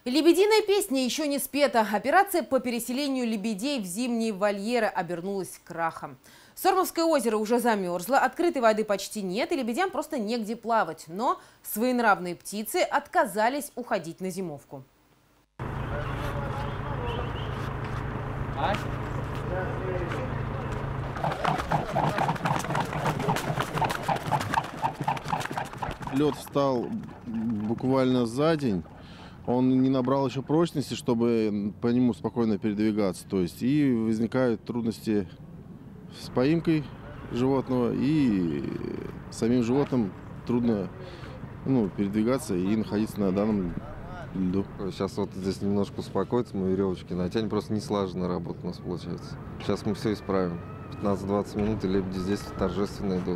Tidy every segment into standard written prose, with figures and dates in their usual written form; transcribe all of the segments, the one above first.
Лебединая песня еще не спета. Операция по переселению лебедей в зимние вольеры обернулась крахом. Сормовское озеро уже замерзло, открытой воды почти нет, и лебедям просто негде плавать. Но своенравные птицы отказались уходить на зимовку. Лед встал буквально за день. Он не набрал еще прочности, чтобы по нему спокойно передвигаться. То есть и возникают трудности с поимкой животного, и самим животным трудно передвигаться и находиться на данном льду. Сейчас вот здесь немножко успокоится, мы веревочки натянем, просто не слаженно работа у нас получается. Сейчас мы все исправим. 15-20 минут, и лебеди здесь торжественно идут.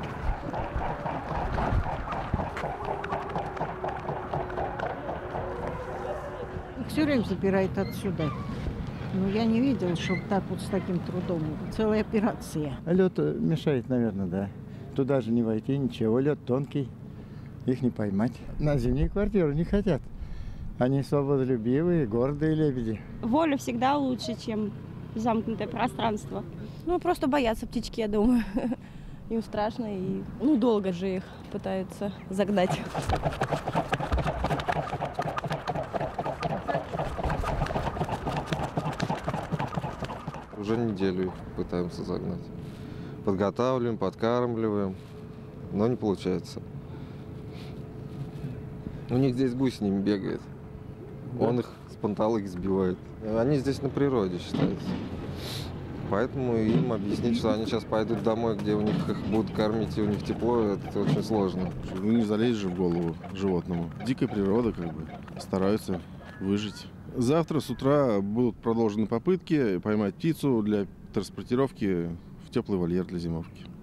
Их все время забирает отсюда. Но я не видела, чтобы так вот с таким трудом. Целая операция. Лед мешает, наверное, да. Туда же не войти, ничего. Лед тонкий, их не поймать. На зимние квартиры не хотят. Они свободолюбивые, гордые лебеди. Воля всегда лучше, чем замкнутое пространство. Ну, просто боятся птички, я думаю. Им страшно, и долго же их пытаются загнать. Уже неделю их пытаемся загнать. Подготавливаем, подкармливаем, но не получается. У них здесь гусь с ними бегает. Он их с панталык сбивает. Они здесь на природе считаются. Поэтому им объяснить, что они сейчас пойдут домой, где у них их будут кормить, и у них тепло, это очень сложно. Ну не залезешь же в голову животному. Дикая природа стараются выжить. Завтра с утра будут продолжены попытки поймать птицу для транспортировки в теплый вольер для зимовки.